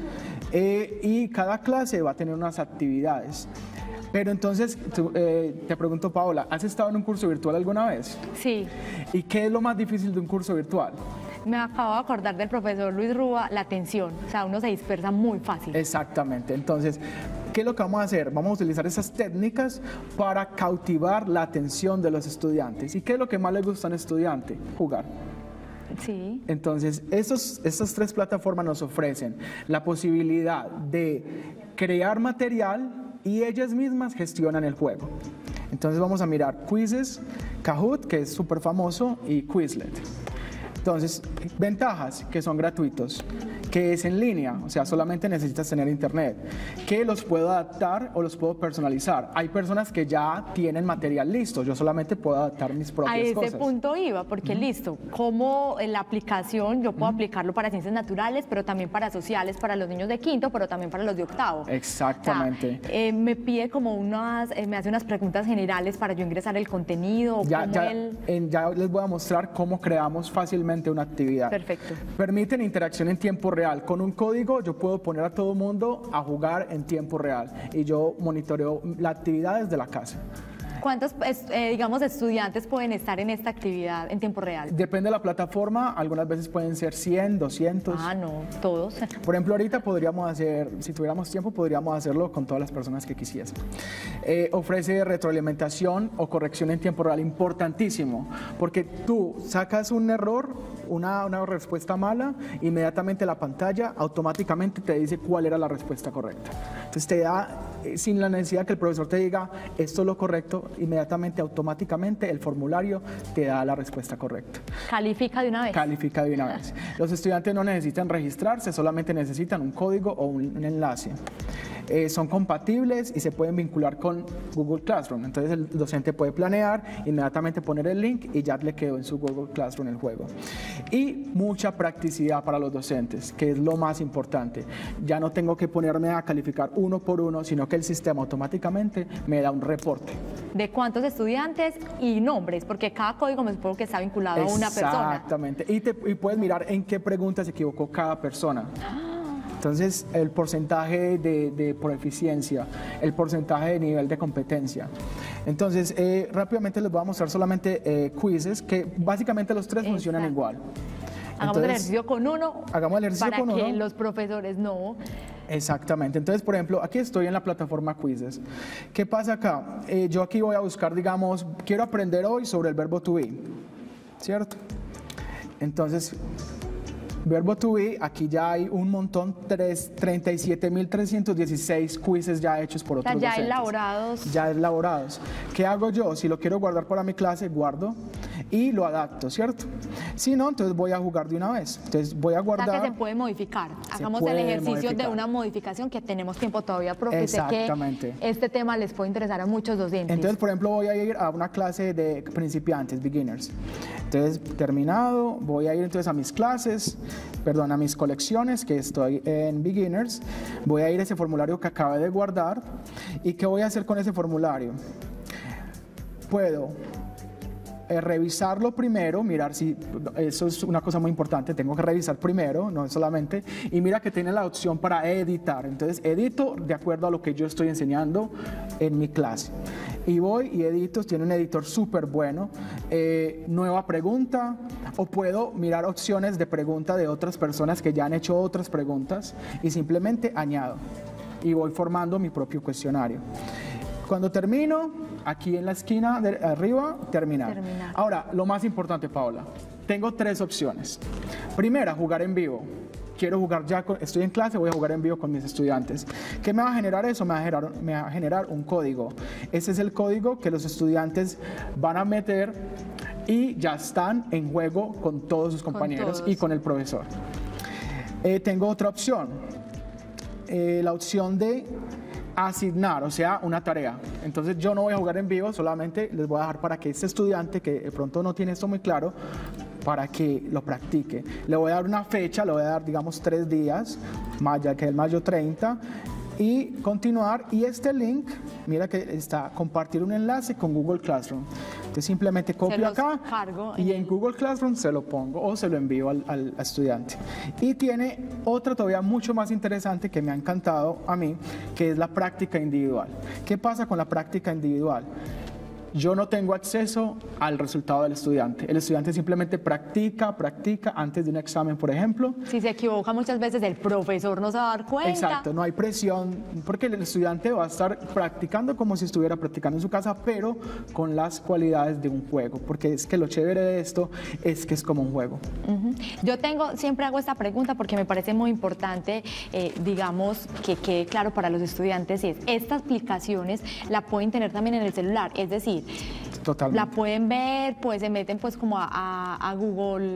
Speaker 10: y cada clase va a tener unas actividades. Pero entonces, te pregunto, Paola, ¿has estado en un curso virtual alguna vez?
Speaker 1: Sí.
Speaker 10: ¿Y qué es lo más difícil de un curso virtual?
Speaker 1: Me acabo de acordar del profesor Luis Rúa, la atención. O sea, uno se dispersa muy fácil.
Speaker 10: Exactamente. Entonces, ¿qué es lo que vamos a hacer? Vamos a utilizar esas técnicas para cautivar la atención de los estudiantes. ¿Y qué es lo que más le gusta a un estudiante? Jugar.
Speaker 1: Sí.
Speaker 10: Entonces, estas 3 plataformas nos ofrecen la posibilidad de crear material y ellas mismas gestionan el juego. Entonces vamos a mirar Quizzes, Kahoot, que es súper famoso, y Quizlet. Entonces, ventajas, que son gratuitos, que es en línea, o sea, solamente necesitas tener internet, que los puedo adaptar o los puedo personalizar. Hay personas que ya tienen material listo, yo solamente puedo adaptar mis propias cosas.
Speaker 1: A ese punto iba, porque listo, como en la aplicación yo puedo aplicarlo para ciencias naturales, pero también para sociales, para los niños de quinto, pero también para los de octavo.
Speaker 10: Exactamente.
Speaker 1: O sea, me pide como me hace unas preguntas generales para yo ingresar el contenido.
Speaker 10: Ya les voy a mostrar cómo creamos fácilmente una actividad.
Speaker 1: Perfecto.
Speaker 10: Permiten interacción en tiempo real. Con un código yo puedo poner a todo el mundo a jugar en tiempo real y yo monitoreo la actividad desde la casa.
Speaker 1: ¿Cuántos, digamos, estudiantes pueden estar en esta actividad en tiempo real?
Speaker 10: Depende de la plataforma, algunas veces pueden ser 100, 200.
Speaker 1: Ah, no, todos.
Speaker 10: Por ejemplo, ahorita podríamos hacer, si tuviéramos tiempo, podríamos hacerlo con todas las personas que quisiesen. Ofrece retroalimentación o corrección en tiempo real, importantísimo, porque tú sacas un error, una respuesta mala, inmediatamente la pantalla automáticamente te dice cuál era la respuesta correcta. Entonces te da, sin la necesidad que el profesor te diga esto es lo correcto, inmediatamente, automáticamente el formulario te da la respuesta correcta.
Speaker 1: ¿Califica de una vez?
Speaker 10: Califica de una vez. Los estudiantes no necesitan registrarse, solamente necesitan un código o un enlace. son compatibles y se pueden vincular con Google Classroom. Entonces el docente puede planear, inmediatamente poner el link y ya le quedó en su Google Classroom el juego. Y mucha practicidad para los docentes, que es lo más importante. Ya no tengo que ponerme a calificar uno por uno, sino que el sistema automáticamente me da un reporte.
Speaker 1: ¿De cuántos estudiantes y nombres? Porque cada código me supongo que está vinculado a una persona.
Speaker 10: Exactamente. Y puedes mirar en qué pregunta se equivocó cada persona. Entonces, el porcentaje de proficiencia, el porcentaje de nivel de competencia. Entonces, rápidamente les voy a mostrar solamente quizzes, que básicamente los tres funcionan igual.
Speaker 1: Hagamos el ejercicio con uno.
Speaker 10: Hagamos el ejercicio con uno.
Speaker 1: Para que los profesores no.
Speaker 10: Exactamente. Entonces, por ejemplo, aquí estoy en la plataforma Quizzes. ¿Qué pasa acá? Yo aquí voy a buscar, digamos, quiero aprender hoy sobre el verbo to be, ¿cierto? Entonces, verbo to be, aquí ya hay un montón, 37.316 quizzes ya hechos por otros docentes.
Speaker 1: Ya elaborados.
Speaker 10: Ya elaborados. ¿Qué hago yo? Si lo quiero guardar para mi clase, guardo y lo adapto, ¿cierto? Si no, entonces voy a jugar de una vez. Entonces voy a guardar.
Speaker 1: O sea que se puede modificar. Hagamos el ejercicio de una modificación, que tenemos tiempo todavía, profe.
Speaker 10: Exactamente.
Speaker 1: Sé que este tema les puede interesar a muchos docentes.
Speaker 10: Entonces, por ejemplo, voy a ir a una clase de principiantes, beginners. Entonces, terminado, voy a ir entonces a mis clases, perdón, a mis colecciones, que estoy en beginners. Voy a ir a ese formulario que acabé de guardar. ¿Y qué voy a hacer con ese formulario? Puedo revisarlo primero, mirar si, eso es una cosa muy importante, tengo que revisar primero, no solamente, y mira que tiene la opción para editar. Entonces edito de acuerdo a lo que yo estoy enseñando en mi clase. Y voy y edito, tiene un editor súper bueno, nueva pregunta, o puedo mirar opciones de pregunta de otras personas que ya han hecho otras preguntas y simplemente añado y voy formando mi propio cuestionario. Cuando termino, aquí en la esquina de arriba, terminar. Ahora, lo más importante, Paola, tengo tres opciones. Primera, jugar en vivo. Quiero jugar ya, estoy en clase, voy a jugar en vivo con mis estudiantes. ¿Qué me va a generar eso? Me va a generar un código. Ese es el código que los estudiantes van a meter y ya están en juego con todos sus compañeros y con el profesor. Tengo otra opción, la opción de asignar, o sea, una tarea. Entonces yo no voy a jugar en vivo, solamente les voy a dejar para que este estudiante que de pronto no tiene esto muy claro, para que lo practique. Le voy a dar una fecha, le voy a dar, digamos, 3 días, ya que es mayo 30, y continuar. Y este link, mira que está compartir un enlace con Google Classroom. Entonces simplemente copio acá y en Google Classroom se lo pongo o se lo envío al estudiante. Y tiene otra todavía mucho más interesante que me ha encantado a mí, que es la práctica individual. ¿Qué pasa con la práctica individual? Yo no tengo acceso al resultado del estudiante. El estudiante simplemente practica antes de un examen, por ejemplo.
Speaker 1: Si se equivoca muchas veces, el profesor no se va a dar cuenta.
Speaker 10: Exacto, no hay presión, porque el estudiante va a estar practicando como si estuviera practicando en su casa, pero con las cualidades de un juego, porque es que lo chévere de esto es que es como un juego.
Speaker 1: Yo siempre hago esta pregunta porque me parece muy importante, digamos, que quede claro para los estudiantes, y es, estas aplicaciones la pueden tener también en el celular, es decir,
Speaker 10: totalmente.
Speaker 1: La pueden ver, pues se meten pues como a Google,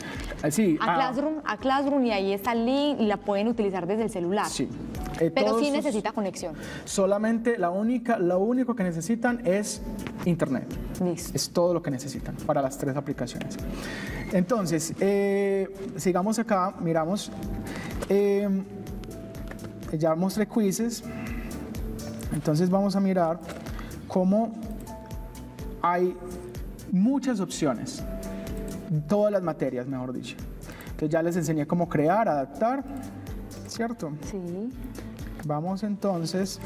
Speaker 1: a Classroom, y ahí está el link y la pueden utilizar desde el celular.
Speaker 10: Sí.
Speaker 1: Pero sí necesita conexión.
Speaker 10: Solamente lo único que necesitan es internet.
Speaker 1: Listo.
Speaker 10: Es todo lo que necesitan para las 3 aplicaciones. Entonces, sigamos acá, miramos, ya mostré quizzes, entonces vamos a mirar cómo hay muchas opciones, todas las materias, mejor dicho. Entonces ya les enseñé cómo crear, adaptar, ¿cierto?
Speaker 1: Sí.
Speaker 10: Vamos entonces.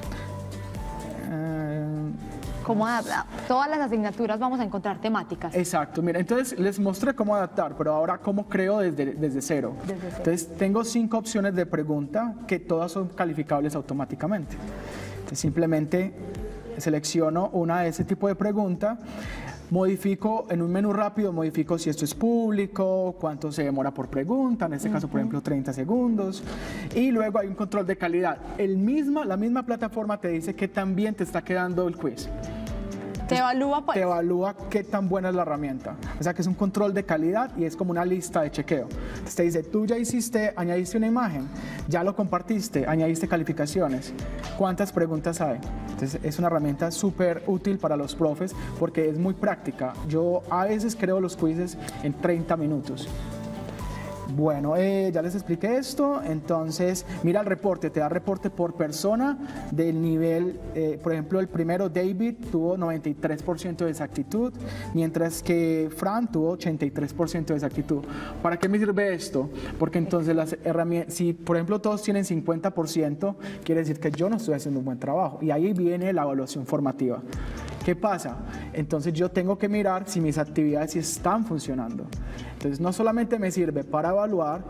Speaker 1: ¿Cómo adaptar? Todas las asignaturas vamos a encontrar temáticas.
Speaker 10: Exacto, mira, entonces les mostré cómo adaptar, pero ahora cómo creo desde cero. Entonces tengo 5 opciones de pregunta que todas son calificables automáticamente. Entonces simplemente selecciono una de ese tipo de pregunta, modifico en un menú rápido, modifico si esto es público, cuánto se demora por pregunta, en este caso por ejemplo 30 segundos, y luego hay un control de calidad. La misma plataforma te dice que también te está quedando el quiz.
Speaker 1: Te evalúa, pues.
Speaker 10: Te evalúa qué tan buena es la herramienta. O sea, que es un control de calidad y es como una lista de chequeo. Entonces te dice, tú ya hiciste, añadiste una imagen, ya lo compartiste, añadiste calificaciones. ¿Cuántas preguntas hay? Entonces es una herramienta súper útil para los profes porque es muy práctica. Yo a veces creo los quizzes en 30 minutos. Bueno, ya les expliqué esto, entonces mira el reporte, te da reporte por persona del nivel, por ejemplo el primero David tuvo 93% de exactitud, mientras que Fran tuvo 83% de exactitud. ¿Para qué me sirve esto? Porque entonces las herramientas, si por ejemplo todos tienen 50%, quiere decir que yo no estoy haciendo un buen trabajo y ahí viene la evaluación formativa. ¿Qué pasa? Entonces yo tengo que mirar si mis actividades están funcionando. Entonces no solamente me sirve para evaluar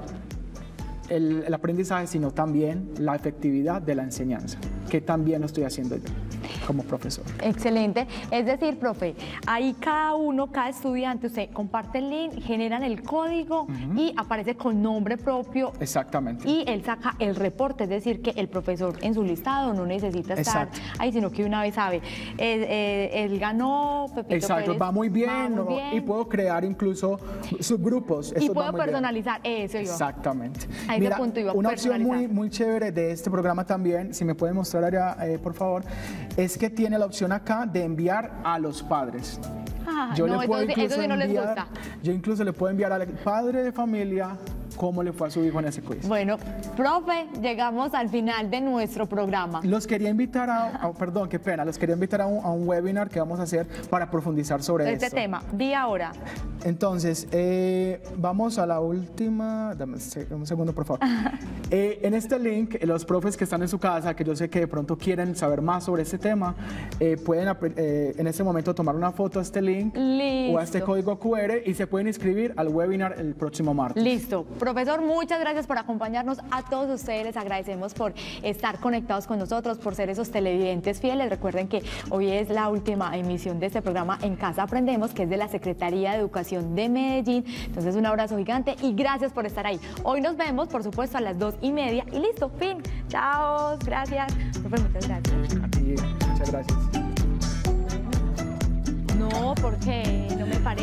Speaker 10: el aprendizaje, sino también la efectividad de la enseñanza, que también lo estoy haciendo yo como profesor.
Speaker 1: Excelente. Es decir, profe, ahí cada estudiante, usted comparte el link, generan el código y aparece con nombre propio.
Speaker 10: Exactamente.
Speaker 1: Y él saca el reporte, es decir, que el profesor en su listado no necesita estar ahí, sino que una vez sabe, él ganó, Pepito
Speaker 10: Exacto,
Speaker 1: Pérez,
Speaker 10: va muy bien, y puedo crear incluso subgrupos.
Speaker 1: Y puedo personalizar, eso yo.
Speaker 10: Exactamente.
Speaker 1: A ese punto iba,
Speaker 10: una opción muy chévere de este programa también, si me pueden mostrar allá, por favor, es que tiene la opción acá de enviar a los padres.
Speaker 1: Yo no, eso sí no les gusta.
Speaker 10: Yo incluso le puedo enviar al padre de familia cómo le fue a su hijo en ese quiz.
Speaker 1: Bueno, profe, llegamos al final de nuestro programa.
Speaker 10: Los quería invitar perdón, qué pena, los quería invitar a un webinar que vamos a hacer para profundizar sobre
Speaker 1: este tema. Di ahora.
Speaker 10: Entonces, vamos a la última, dame un segundo por favor. En este link, los profes que están en su casa, que yo sé que de pronto quieren saber más sobre este tema, pueden en este momento tomar una foto a este link o a este código QR y se pueden inscribir al webinar el próximo martes.
Speaker 1: Listo. Profesor, muchas gracias por acompañarnos. A todos ustedes les agradecemos por estar conectados con nosotros, por ser esos televidentes fieles. Recuerden que hoy es la última emisión de este programa En Casa Aprendemos, que es de la Secretaría de Educación de Medellín. Entonces, un abrazo gigante y gracias por estar ahí. Hoy nos vemos, por supuesto, a las 2:30 y listo, fin. Chao, gracias. Profe, muchas gracias.
Speaker 10: A ti, muchas gracias.
Speaker 1: No, porque no me parece.